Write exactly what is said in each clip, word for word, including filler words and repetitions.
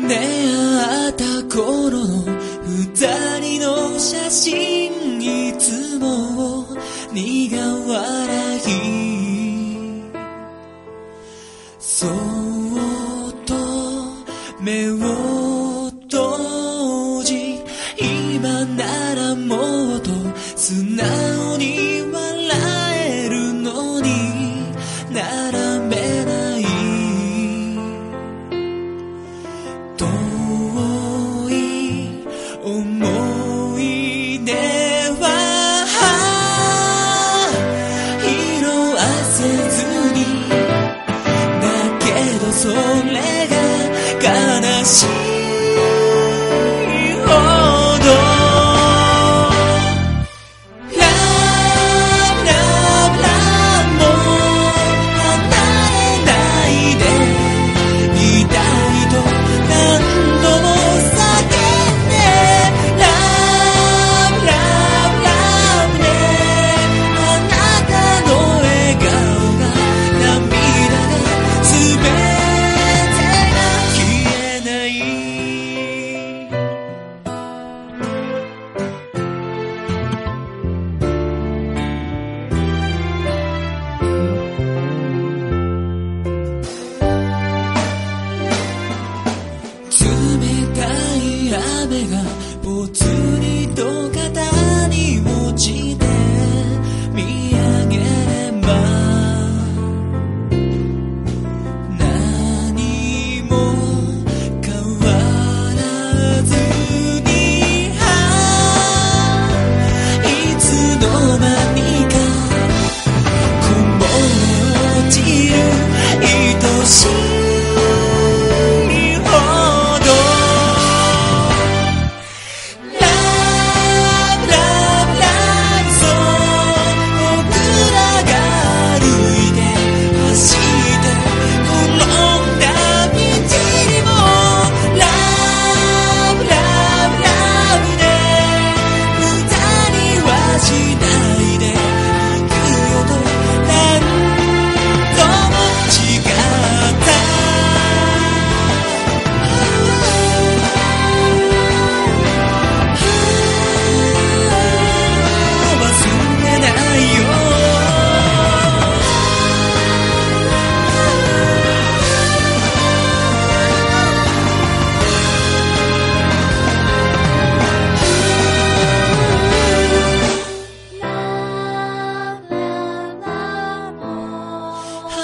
出会った頃の二人の写真、いつも苦笑い。そっと目を閉じ、今ならもっと素直に笑えるのに並べない。遠い思い出は色あせずに、だけどそれが悲しい雨がぽつりと肩に落ちて見上げれば、何も変わらずに、いつの間にかこぼれ落ちる愛しい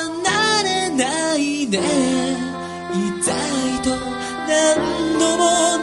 でいたいと何度も